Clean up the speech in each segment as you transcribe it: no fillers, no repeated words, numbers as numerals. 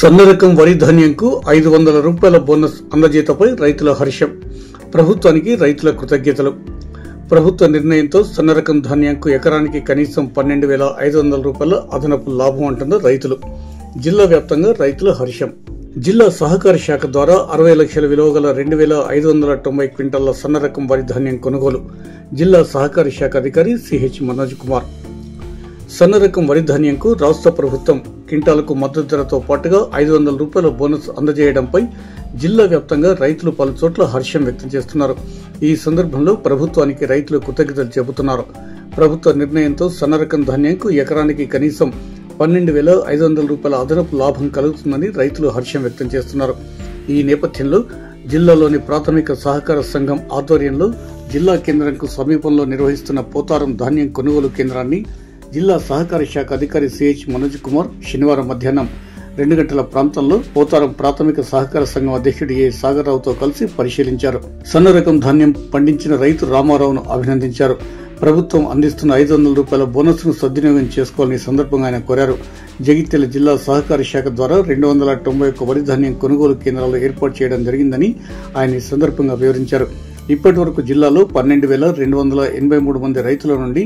సన్న రకం వరి ధాన్యంకు 500 రూపాయల బోనస్ అందజేతపై రైతుల హర్షం. ప్రభుత్వానికి రైతుల కృతజ్ఞతలు. ప్రభుత్వ నిర్ణయంతో సన్న రకం ధాన్యంకు ఎకరానికి కనీసం 12,500 రూపాయల అదనపు లాభం అంటున్న రైతులు. జిల్లా వ్యాప్తంగా రైతుల హర్షం. జిల్లా సహకార శాఖ ద్వారా 60 లక్షల విలువ గల 2,590 క్వింటాల సన్న రకం వరి ధాన్యం కొనుగోలు. జిల్లా సహకార శాఖ అధికారి సిహెచ్ మనోజ్ కుమార్. సన్న రకం వరి ధాన్యంకు రాష్ట్ర ప్రభుత్వం క్వింటాలకు మద్దతు ధరతో పాటుగా 500 రూపాయల బోనస్ అందజేయడంపై జిల్లా వ్యాప్తంగా రైతులు పలు చోట్ల హర్షం వ్యక్తం చేస్తున్నారు. ఈ సందర్భంలో ప్రభుత్వానికి రైతులు కృతజ్ఞతలు చెబుతున్నారు. ప్రభుత్వ నిర్ణయంతో సన్న రకం ధాన్యంకు ఎకరానికి కనీసం 12,500 రూపాయల అదనపు లాభం కలుగుతుందని రైతులు హర్షం వ్యక్తం చేస్తున్నారు. ఈ నేపథ్యంలో జిల్లాలోని ప్రాథమిక సహకార సంఘం ఆధ్వర్యంలో జిల్లా కేంద్రంకు సమీపంలో నిర్వహిస్తున్న పోతారం ధాన్యం కొనుగోలు కేంద్రాన్ని జిల్లా సహకార శాఖ అధికారి సిహెచ్ మనోజ్ కుమార్ శనివారం మధ్యాహ్నం 2 గంటల ప్రాంతంలో పోతారం ప్రాథమిక సహకార సంఘం అధ్యక్షుడు ఏ సాగర్రావుతో కలిసి పరిశీలించారు. సన్న రకం ధాన్యం పండించిన రైతు రామారావును అభినందించారు. ప్రభుత్వం అందిస్తున్న 500 రూపాయల బోనస్ ను సద్వినియోగం చేసుకోవాలని సందర్భంగా ఆయన కోరారు. జగిత్యాల జిల్లా సహకార శాఖ ద్వారా 291 వరి ధాన్యం కొనుగోలు కేంద్రాలు ఏర్పాటు చేయడం జరిగిందని ఆయన ఈ సందర్భంగా వివరించారు. ఇప్పటి వరకు జిల్లాలో 12,283 మంది రైతుల నుండి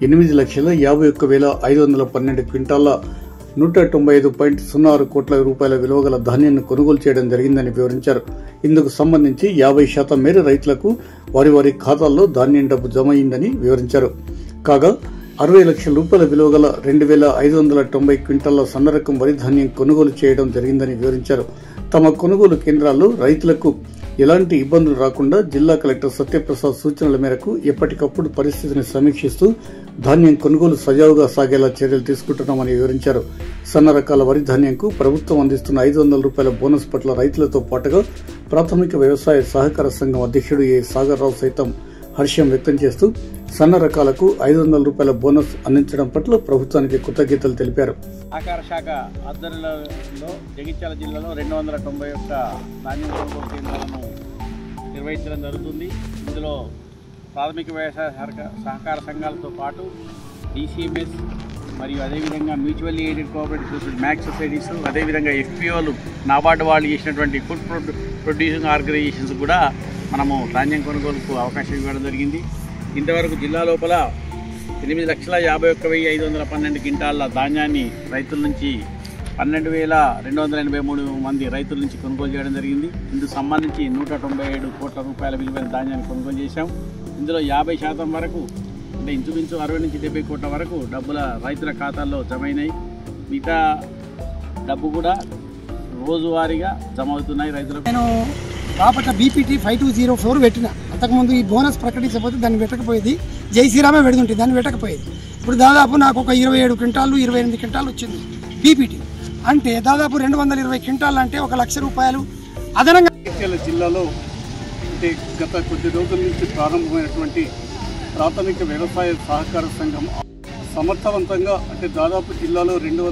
8,51,512 క్వింటాల 195.06 కోట్ల రూపాయల విలువ గల ధాన్యాన్ని కొనుగోలు చేయడం జరిగిందని వివరించారు. ఇందుకు సంబంధించి 50% మేర రైతులకు వారి వారి ఖాతాల్లో ధాన్యం డబ్బు జమ అయిందని వివరించారు. కాగా 60 లక్షల రూపాయల విలువ గల 2,590 క్వింటాల సన్న రకం వరి ధాన్యం కొనుగోలు చేయడం జరిగిందని వివరించారు. తమ కొనుగోలు కేంద్రాల్లో రైతులకు ఎలాంటి ఇబ్బందులు రాకుండా జిల్లా కలెక్టర్ సత్యప్రసాద్ సూచనల మేరకు ఎప్పటికప్పుడు పరిస్థితిని సమీక్షిస్తూ ధాన్యం కొనుగోలు సజావుగా సాగేలా చర్యలు తీసుకుంటున్నామని వివరించారు. సన్న రకాల వరి ధాన్యంకు ప్రభుత్వం అందిస్తున్న 500 రూపాయల బోనస్ పట్ల రైతులతో పాటుగా ప్రాథమిక వ్యవసాయ సహకార సంఘం అధ్యక్షుడు ఏ సాగర్రావు సైతం హర్షం వ్యక్తం చేస్తూ సన్న రకాలకు 500 రూపాయల బోనస్ అందించడం పట్ల ప్రభుత్వానికి కృతజ్ఞతలు తెలిపారు. సహకార శాఖ ఆధ్వర్యంలో జగిత్యాల జిల్లాలో 291 ధాన్యం కొనుగోలు కేంద్రాలను నిర్వహించడం జరుగుతుంది. ఇందులో ప్రాథమిక వ్యవసాయ సహకార సంఘాలతో పాటు డిసిఎంఎస్ మరియు అదేవిధంగా mutually aided cooperative society MACS societies, అదేవిధంగా ఎఫ్పిఓలు, నాబార్డు వాళ్ళు చేసినటువంటి ఫుడ్ ప్రొడ్యూసింగ్ ఆర్గనైజేషన్స్ కూడా మనము ధాన్యం కొనుగోలుకు అవకాశం ఇవ్వడం జరిగింది. ఇంతవరకు జిల్లా లోపల 8,51,512 క్వింటాల ధాన్యాన్ని రైతుల నుంచి 12,283 మంది రైతుల నుంచి కొనుగోలు చేయడం జరిగింది. ఇందుకు సంబంధించి 197 కోట్ల రూపాయల విలువైన ధాన్యాన్ని కొనుగోలు చేశాం. ఇందులో 50% వరకు అంటే ఇంచుమించు 60 నుంచి 70 కోట్ల వరకు డబ్బుల రైతుల ఖాతాల్లో జమ అయినాయి. మిగతా డబ్బు కూడా రోజువారీగా జమ అవుతున్నాయి రైతులకు. నేను బాపట్ల బీపీటీ 5204 పెట్టిన. అంతకుముందు ఈ బోనస్ ప్రకటించకపోతే దాన్ని పెట్టకపోయేది, జై శ్రీరామే పెడుతుంటే దాన్ని పెట్టకపోయేది. ఇప్పుడు దాదాపు నాకు ఒక 27 క్వింటాలు 28 క్వింటాలు వచ్చింది బీపీటీ. అంటే దాదాపు 220 క్వింటాలు అంటే 1,00,000 రూపాయలు అదనంగా. జిల్లాలో అంటే గత కొద్ది రోజుల నుంచి ప్రారంభమైనటువంటి ప్రాథమిక వ్యవసాయ సహకార సంఘం సమర్థవంతంగా అంటే దాదాపు జిల్లాలో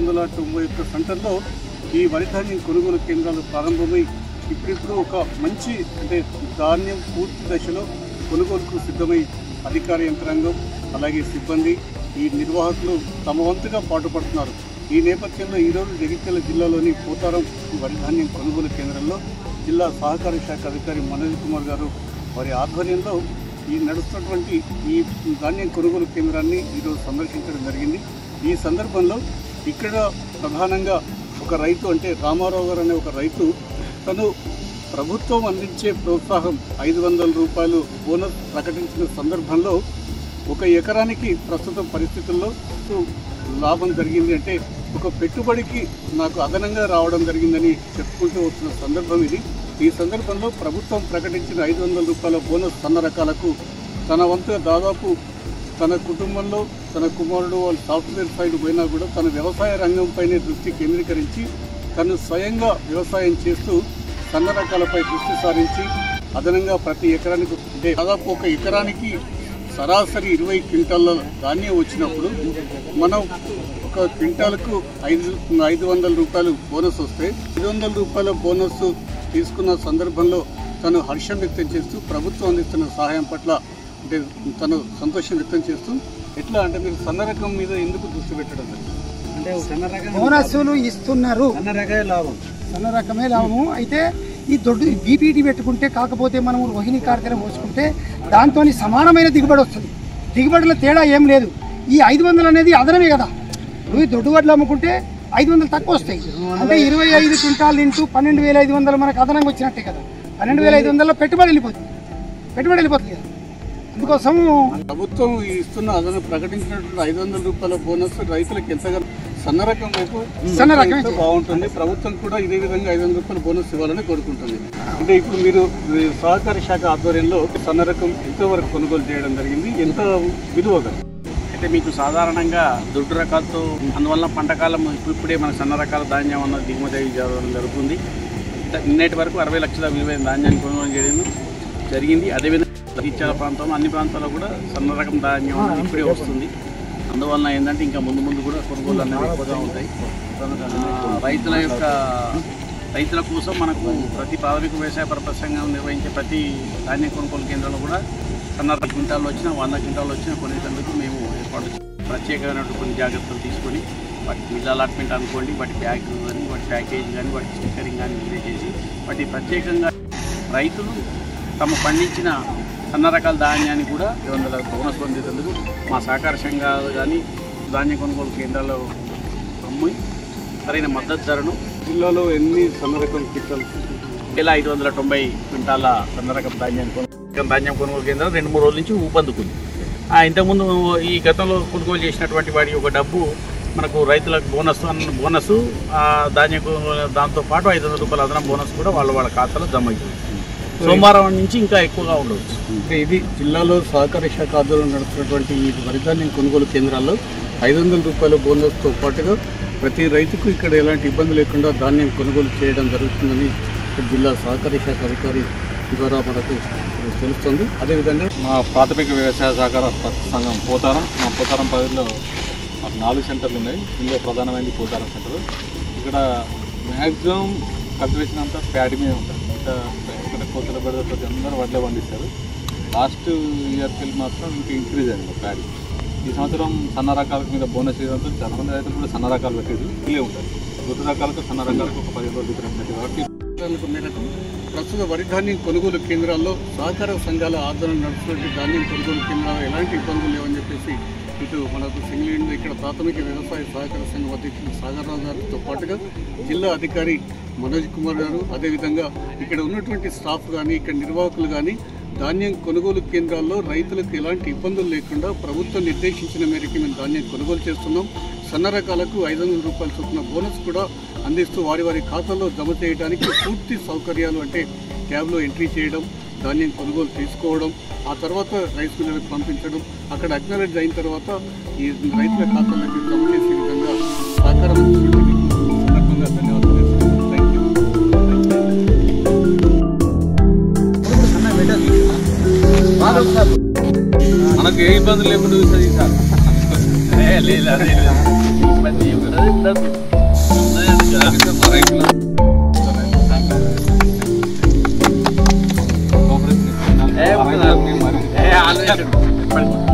291 సెంటర్లో ఈ వరి ధాన్యం కొనుగోలు కేంద్రాలు ప్రారంభమై ఇప్పుడు ఒక మంచి అంటే ధాన్యం పూర్తి దశలో కొనుగోలుకు సిద్ధమై అధికార యంత్రాంగం అలాగే సిబ్బంది ఈ నిర్వాహకులు తమ వంతుగా పాటుపడుతున్నారు. ఈ నేపథ్యంలో ఈరోజు జగిత్యాల జిల్లాలోని పోతారం వరి ధాన్యం కొనుగోలు కేంద్రంలో జిల్లా సహకార శాఖ అధికారి మనోజ్ కుమార్ గారు వారి ఆధ్వర్యంలో ఈ నడుస్తున్నటువంటి ఈ ధాన్యం కొనుగోలు కేంద్రాన్ని ఈరోజు సందర్శించడం జరిగింది. ఈ సందర్భంలో ఇక్కడ ప్రధానంగా ఒక రైతు అంటే రామారావు గారు అనే ఒక రైతు తను ప్రభుత్వం అందించే ప్రోత్సాహం 500 రూపాయలు బోనస్ ప్రకటించిన సందర్భంలో ఒక ఎకరానికి ప్రస్తుత పరిస్థితుల్లో లాభం జరిగింది అంటే ఒక పెట్టుబడికి నాకు అదనంగా రావడం జరిగిందని చెప్పుకుంటూ వస్తున్న సందర్భం ఇది. ఈ సందర్భంలో ప్రభుత్వం ప్రకటించిన 500 రూపాయల బోనస్ సన్న రకాలకు తన వంతుగా దాదాపు తన కుటుంబంలో తన కుమారుడు వాళ్ళు సాఫ్ట్వేర్ సైడ్ పోయినా కూడా తన వ్యవసాయ రంగంపైనే దృష్టి కేంద్రీకరించి తను స్వయంగా వ్యవసాయం చేస్తూ సన్న రకాలపై దృష్టి సారించి అదనంగా ప్రతి ఎకరానికి అంటే దాదాపు ఒక ఎకరానికి సరాసరి 20 క్వింటాల ధాన్యం వచ్చినప్పుడు మనం ఒక క్వింటాలకు 500 రూపాయలు బోనస్ వస్తే 500 రూపాయల బోనస్ తీసుకున్న సందర్భంలో తను హర్షం వ్యక్తం చేస్తూ ప్రభుత్వం అందిస్తున్న సహాయం పట్ల అంటే తను సంతోషం వ్యక్తం చేస్తూ ఎట్లా అంటే మీరు సన్న రకం మీద ఎందుకు దృష్టి పెట్టడం అంటే సన్న రకం బోనస్సులు ఇస్తున్నారు, సన్న రకమే లాభం. సన్న రకమే లాభము. అయితే ఈ దొడ్డు బీపీటీ పెట్టుకుంటే కాకపోతే మనం రోహిణి కార్తెర పోసుకుంటే దాంతో సమానమైన దిగుబడి వస్తుంది. దిగుబడిలో తేడా ఏం లేదు. ఈ 500 అనేది అదనమే కదా. నువ్వు దొడ్డు వడ్లు అమ్ముకుంటే 500 తక్కువ వస్తాయి. అంటే 25 క్వింటాల్ ఇంటూ 12,500 మనకు అదనంగా వచ్చినట్టే కదా. 12,500లో పెట్టుబడి వెళ్ళిపోతుంది కదా. అందుకోసం ప్రభుత్వం ఇస్తున్న అదన ప్రకటించినటువంటి 500 రూపాయల బోనస్ రైతులకు ఎంతగా సన్న రకం వైపు బాగుంటుంది. ప్రభుత్వం కూడా ఇదే విధంగా 500 రూపాయల బోనస్ ఇవ్వాలని కోరుకుంటుంది. అంటే ఇప్పుడు మీరు సహకార శాఖ ఆధ్వర్యంలో సన్న రకం ఎంతవరకు కొనుగోలు చేయడం జరిగింది, ఎంత విలువగా? అయితే మీకు సాధారణంగా దొడ్డు రకాలతో అందువల్ల పంటకాలం ఇప్పుడే మన సన్న రకాల ధాన్యం అన్నది దిగుమతి జరుగుతుంది. నిన్నటి వరకు 60 లక్షల విలువైన ధాన్యాన్ని కొనుగోలు చేయడం జరిగింది. అదేవిధంగా ఇచ్చాల ప్రాంతంలో అన్ని ప్రాంతాల్లో కూడా సన్న రకం ధాన్యం ఇప్పుడే వస్తుంది. అందువలన ఏంటంటే ఇంకా ముందు కూడా కొనుగోలు అనేవి ఎక్కువగా ఉంటాయి. రైతుల కోసం మనకు ప్రతి ప్రాథమిక వ్యవసాయ పరపతి సంఘం నిర్వహించే ప్రతి ధాన్యం కొనుగోలు కేంద్రంలో కూడా సన్న క్వింటాలు వచ్చినా 100 క్వింటాలు వచ్చినా కొనేందుకు మేము ఏర్పాటు ప్రత్యేకమైనటువంటి కొన్ని జాగ్రత్తలు తీసుకొని వాటి మిల్ అలాట్మెంట్ అనుకోండి, వాటి బ్యాగ్ కానీ వాటి ప్యాకేజ్ కానీ వాటి స్టిక్కరింగ్ కానీ మీరే చేసి వాటి ప్రత్యేకంగా రైతులు తమ పండించిన సన్న రకాల ధాన్యాన్ని కూడా 200 బోనస్ పొందేందుకు మా సహకార సంఘాలు కానీ ధాన్య కొనుగోలు కేంద్రాల్లో అమ్మి సరైన మద్దతు ధరను జిల్లాలో ఎన్ని సన్న రకం క్వింటాలు 590 క్వింటాల సన్న రకం ధాన్యం కొనుగోలు కేంద్రం 2-3 రోజుల నుంచి ఊపందుకుంది. ఇంతకుముందు ఈ గతంలో కొనుగోలు చేసినటువంటి వాటి ఒక డబ్బు మనకు రైతులకు బోనస్ ధాన్యం దాంతోపాటు 500 రూపాయల అదనం బోనస్ కూడా వాళ్ళ ఖాతాలో జమ అవుతుంది. సోమవారం నుంచి ఇంకా ఎక్కువగా ఉండవచ్చు. అంటే ఇది జిల్లాలో సహకార శాఖ ఆధ్వర్యంలో నడుస్తున్నటువంటి ఈ వరి ధాన్యం కొనుగోలు కేంద్రాల్లో 500 రూపాయల బోనస్తో పాటుగా ప్రతి రైతుకు ఇక్కడ ఎలాంటి ఇబ్బంది లేకుండా ధాన్యం కొనుగోలు చేయడం జరుగుతుందని జిల్లా సహకార శాఖ అధికారి ద్వారా మనకు తెలుస్తుంది. అదేవిధంగా మా ప్రాథమిక వ్యవసాయ సహకార సంఘం పోతారం, మా పోతారం పరిధిలో 4 సెంటర్లు ఉన్నాయి. ఇందులో ప్రధానమైనది పోతారం సెంటర్. ఇక్కడ మ్యాక్సిమం కల్టివేషన్ అంతా ప్యాడీ మీద ఉంటుంది. ఇక్కడ కోతల బెడతో అందరూ వడ్లే పండిస్తారు. లాస్ట్ ఇయర్కి వెళ్ళి మాత్రం ఇంకా ఇంక్రీజ్ అయింది ప్యాడీ. ఈ సంవత్సరం సన్న రకాల మీద బోనస్ ఇవ్వడంతో చాలా మంది రైతులు కూడా సన్న రకాలు పెట్టేది ఇవే ఉంటాయి. దొడ్డు రకాలకు సన్న రకాలకు ఒక 10 రోజులు డిఫరెంట్ ఉంటుంది. కాబట్టి మేరకు ప్రస్తుత వరి ధాన్యం కొనుగోలు కేంద్రాల్లో సహకార సంఘాల ఆధ్వర్యంలో నడుస్తున్న ధాన్యం కొనుగోలు కేంద్రాల్లో ఎలాంటి ఇబ్బందులు లేవని చెప్పేసి ఇటు మనకు సింగిల్ ఇక్కడ ప్రాథమిక వ్యవసాయ సహకార సంఘం అధ్యక్షులు సాగర్రావు గారితో పాటుగా జిల్లా అధికారి మనోజ్ కుమార్ గారు, అదేవిధంగా ఇక్కడ ఉన్నటువంటి స్టాఫ్ కానీ ఇక్కడ నిర్వాహకులు కానీ ధాన్యం కొనుగోలు కేంద్రాల్లో రైతులకు ఎలాంటి ఇబ్బందులు లేకుండా ప్రభుత్వం నిర్దేశించిన మేరకు మేము ధాన్యం కొనుగోలు చేస్తున్నాం. సన్న రకాలకు 500 రూపాయల చొప్పున బోనస్ కూడా అందిస్తూ వారి ఖాతాల్లో జమ చేయడానికి పూర్తి సౌకర్యాలు, అంటే క్యాబ్లో ఎంట్రీ చేయడం, ధాన్యం కొనుగోలు తీసుకోవడం, ఆ తర్వాత రైస్ మిల్లులకు పంపించడం, అక్కడ అక్నాలెడ్జ్ అయిన తర్వాత ఈ రైతుల ఖాతాలకు జమ చేసే విధంగా సహకారం సందర్భంగా ధన్యవాదాలు. Thank you. మనకు ఏ ఇబ్బందులు లేకుండా చూస్తుంది సార్. రైతులు